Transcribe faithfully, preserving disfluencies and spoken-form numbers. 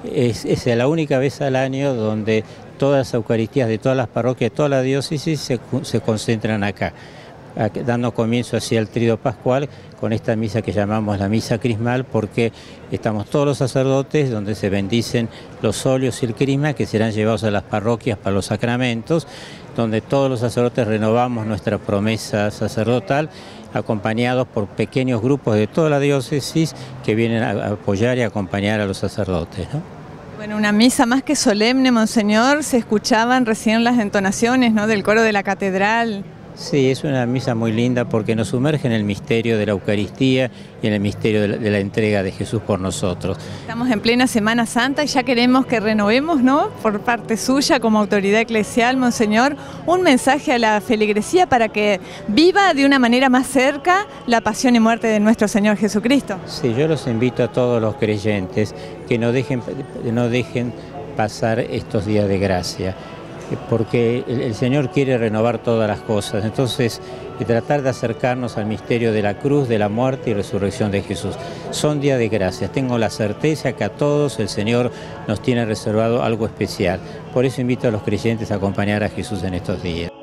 es, es la única vez al año donde todas las Eucaristías de todas las parroquias, de toda la diócesis se, se concentran acá, dando comienzo hacia el Tríodo Pascual con esta misa que llamamos la misa crismal, porque estamos todos los sacerdotes donde se bendicen los óleos y el crisma que serán llevados a las parroquias para los sacramentos, donde todos los sacerdotes renovamos nuestra promesa sacerdotal, acompañados por pequeños grupos de toda la diócesis que vienen a apoyar y acompañar a los sacerdotes, ¿no? Bueno, una misa más que solemne, Monseñor. Se escuchaban recién las entonaciones, ¿no?, del coro de la catedral. Sí, es una misa muy linda porque nos sumerge en el misterio de la Eucaristía y en el misterio de la, de la entrega de Jesús por nosotros. Estamos en plena Semana Santa y ya queremos que renovemos, ¿no?, por parte suya como autoridad eclesial, Monseñor, un mensaje a la feligresía para que viva de una manera más cerca la pasión y muerte de nuestro Señor Jesucristo. Sí, yo los invito a todos los creyentes que no dejen, no dejen pasar estos días de gracia, porque el, el Señor quiere renovar todas las cosas. Entonces, de tratar de acercarnos al misterio de la cruz, de la muerte y resurrección de Jesús. Son días de gracias. Tengo la certeza que a todos el Señor nos tiene reservado algo especial. Por eso invito a los creyentes a acompañar a Jesús en estos días.